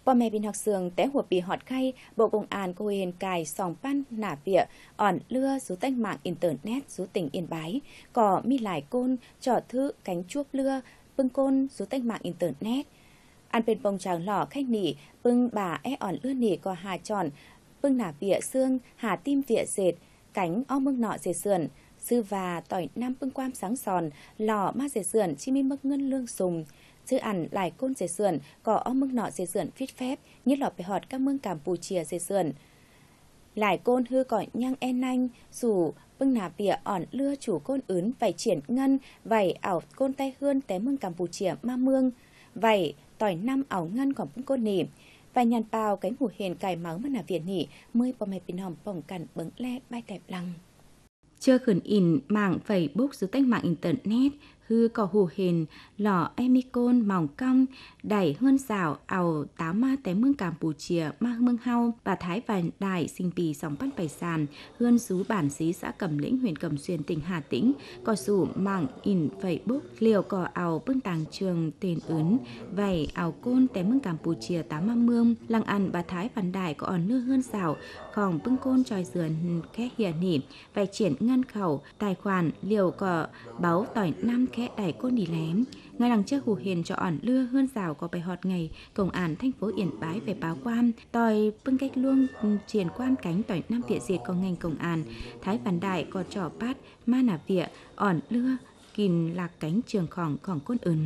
Bò mẹ bình học sường té hụt bị họt khay, Bộ Công an cô hiền cài sòng pan nả vịa, ỏn lưa rú tanh mạng internet rú tỉnh Yên Bái, có mi lại côn, trò thư cánh chuốc lưa, bưng côn rú tanh mạng internet. An bên bông tràng lỏ khách nỉ, bưng bà ỏn lưa nỉ có hà tròn, bưng nả vịa xương, hà tim vịa dệt, cánh o mưng nọ dệt sườn, sư và tỏi nam bưng quam sáng sòn, lò ma dệt sườn chi mi mực ngân lương sùng. Chứ ăn lại côn dệt sườn, có o mưng nọ dệt sườn phít phép, như lọ bề họt các mương Campuchia dệt sườn. Lại côn hư cõi nhăng en anh, dù bưng nà bìa ỏn lưa chủ côn ướn vảy triển ngân, vảy ảo côn tay hươn té mương Campuchia ma mương, vảy tỏi năm ảo ngân còn bưng côn nỉ. Vài nhàn bào cánh hủ hền cài máu mà nà viện nỉ, mươi bò mẹ bình hòm bỏng cằn bứng le bay đẹp lăng. Chưa khẩn in mạng Facebook dưới tách mạng internet, hư có hù hền, lò emicon mỏng cong, đẩy hơn xảo, ảo táo ma té mương Campuchia, ma mương hau, bà Thái Vành Đại, sinh bì sòng bắt bày sàn, hươn xú bản xí xã Cẩm Lĩnh, huyện Cẩm Xuyên, tỉnh Hà Tĩnh, có sủ mạng in Facebook, liều có ảo bưng tàng trường tên ướn, vầy ảo côn té mương Campuchia táo ma mương, lăng ăn bà Thái Vành Đại có ỏn nưa hươn xảo, còn bưng côn tròi dườn khẽ hiền nỉ, vầy triển ngân khẩu, tài khoản, liều có báo tỏi năm khẽ đẩy côn đi lém. Ngay đằng trước hù hiền cho ỏn lưa hơn rào có bài họt ngày công an thành phố Yên Bái về báo quan tòi bưng cách luông triển quan cánh tỏi năm Việt diệt có ngành công an Thái Văn Đại có trò bát ma nà vịa ỏn lưa kìm lạc cánh trường khỏng côn ứng.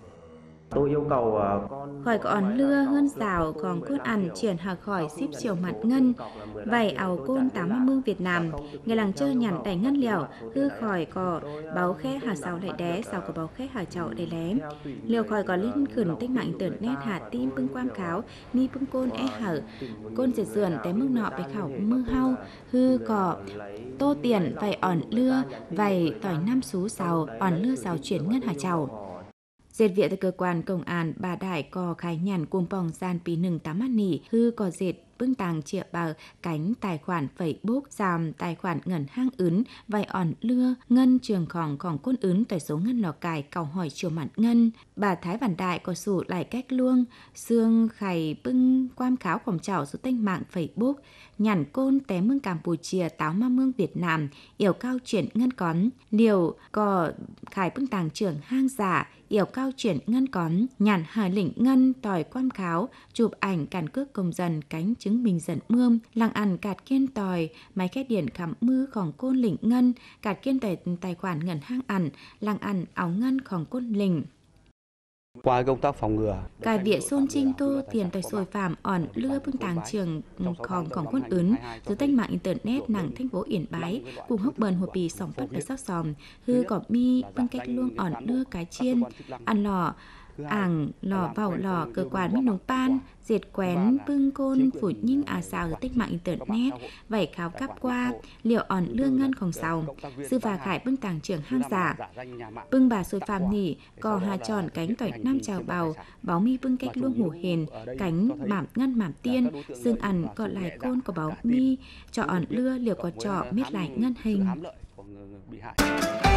Tôi yêu cầu khỏi còn lưa hơn rào còn côn ăn triển hạ khỏi ship chiều mặt ngân vảy ảo côn 80 mương Việt Nam ngày làng chơi nhằn đẩy ngân liều hư khỏi có báo khẽ hà sào lại đé sao có báo khẽ hà chậu để lém liều khỏi có lên khẩn tích mạng internet hà tim bưng quam kháo mi bưng côn hở côn dệt sườn té mương nọไปkhảo mương hau hư có tô tiền vảy ỏn lưa vảy tỏi năm xú sào ỏn lưa sào chuyển ngân hà chậu. Dệt viện từ cơ quan công an bà Đại có khai nhàn cuồng bòng gian pí nừng tám mắt nỉ hư có dệt bưng tàng triệu bào cánh tài khoản Facebook giảm tài khoản ngân hang ướn vài ỏn lưa ngân trường khỏng côn ướn tại số ngân lò cài cầu hỏi chiều mặn ngân bà Thái Văn Đại có sủ lại cách luông xương khày bưng quam kháo khổng chảo số tênh mạng Facebook nhàn côn té mương Campuchia táo ma mương Việt Nam yểu cao chuyển ngân cón liều có khải bưng tàng trưởng hang giả yểu cao chuyển ngân cón nhàn hà lĩnh ngân tỏi quam kháo chụp ảnh càn cước công dân cánh chứng minh dẫn mương làng ăn cạt kiên tỏi máy két điện khắm mư khỏng côn lĩnh ngân cạt kiên tài khoản ngân hang ăn làng ăn áo ngân khỏng côn lĩnh. Qua công tác phòng ngừa, cài vỉa xôn trinh tô tiền tài sồi phạm ỏn lưa bưng tàng trường khỏng côn ướn dưới tách mạng internet nặng thành phố Yên Bái cùng hốc bờn hồ bì sòng bắt ở sắc sòm hư cọp mi bưng cách luông ỏn lưa cái chiên ăn lò ảng lò vào lò cơ quan minh nông pan dệt quén bưng côn phủ nhinh xào dưới tích mạng internet vảy kháo cắp qua liệu ỏn lương ngânของsào sư và khải bưng tàng trưởng hang giả bưng bà sôi phàm nỉ cò hà tròn cánh tỏi năm chào bào báo mi bưng cách luông hủ hền cánh mảm ngân mảm tiên xương ăn còn lại côn có báo mi cho ỏn lưa liều có trọ miết lại ngân hình.